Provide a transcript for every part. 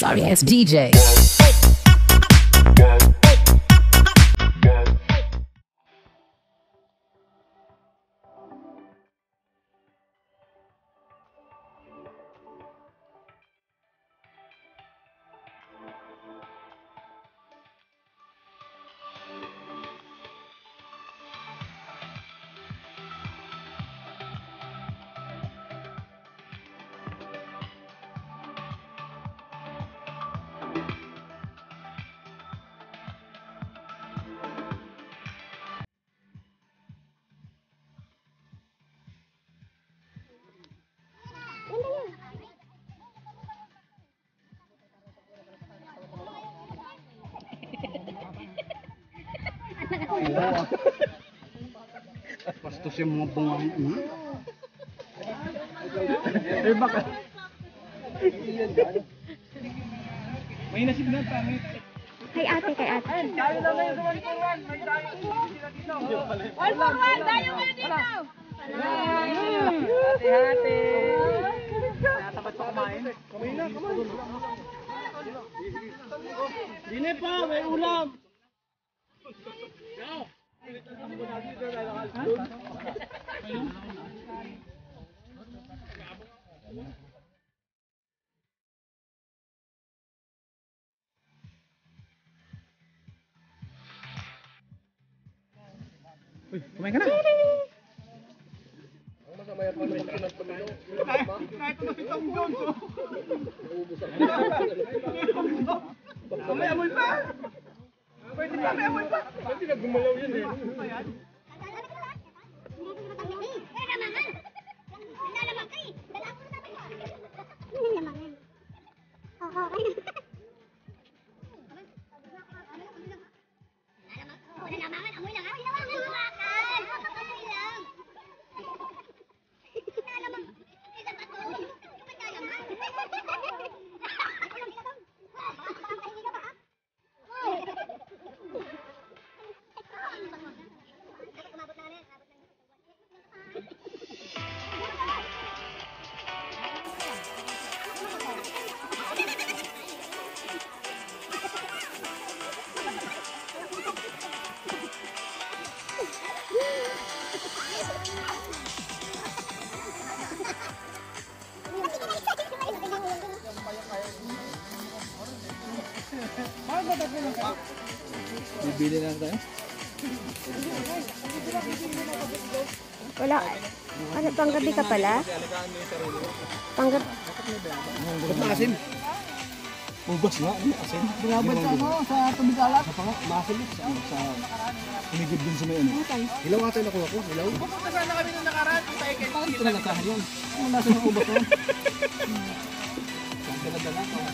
sorry ass DJ. Bastos yung mga bungang eh baka may nasib na pangit. Kay ate. Tayo na ngayon sa 141. May tayo dito. 141, tayo kayo dito. Hati-hati. Natapat pa kumain. Kumain na. Dine pa, may ulam. Uy, kumain ka na. Kahit masitang doon. May amoy pa. Pwede pa, may amoy pa. Pwede na gumalaw yun eh. Bibili lang tayo? Wala. Ano, panggabi ka pala? Panggabi. Ba't maasim? Ubas nga, asin. Binabad sa ano, sa tubig alat. Maasim sa umigib dun sa may ano. Hilaw ata yung nakuha ko, hilaw. Pupunta sana kami nung nakaraan. Bakit ito nalakahan yun? Ano nasa ng ubas ko? Dala-dala ko.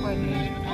pwede.